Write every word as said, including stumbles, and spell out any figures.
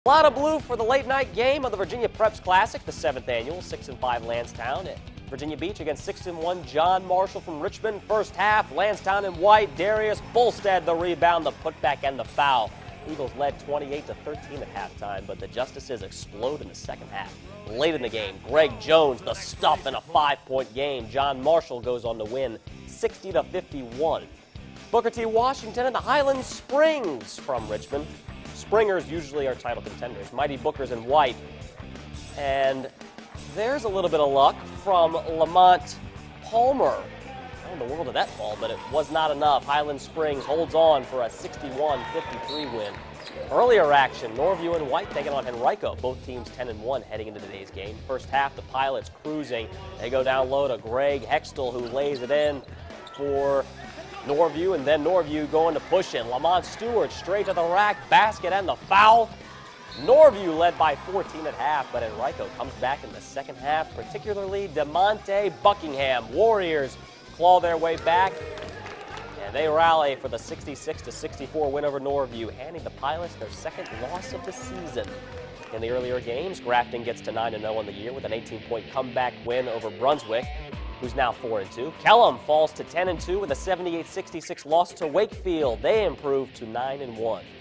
A lot of blue for the late night game of the Virginia Preps Classic, the seventh annual, six and five Landstown at Virginia Beach against six and one John Marshall from Richmond. First half, Landstown in white, Darius Bolstead the rebound, the putback and the foul. Eagles led twenty-eight to thirteen at halftime, but the Justices explode in the second half. Late in the game, Greg Jones the stuff in a five-point game. John Marshall goes on to win sixty to fifty-one. Booker T. Washington and the Highland Springs from Richmond. Springers usually are title contenders. Mighty Bookers in white. And there's a little bit of luck from Lamont Palmer. How in the world did that fall? But it was not enough. Highland Springs holds on for a sixty-one fifty-three win. Earlier action, Norview in white taking on Henrico. Both teams ten and one heading into today's game. First half, the Pilots cruising. They go down low to Greg Hextall, who lays it in for Norview, and then Norview going to push in. Lamont Stewart straight to the rack, basket and the foul. Norview led by fourteen at half, but Henrico comes back in the second half, particularly DeMonte Buckingham. Warriors claw their way back, and they rally for the sixty-six to sixty-four win over Norview, handing the Pilots their second loss of the season. In the earlier games, Grafton gets to nine and oh on the year with an eighteen-point comeback win over Brunswick, who's now four and two. Kellam falls to ten and two with a seventy-eight sixty-six loss to Wakefield. They improve to nine and one.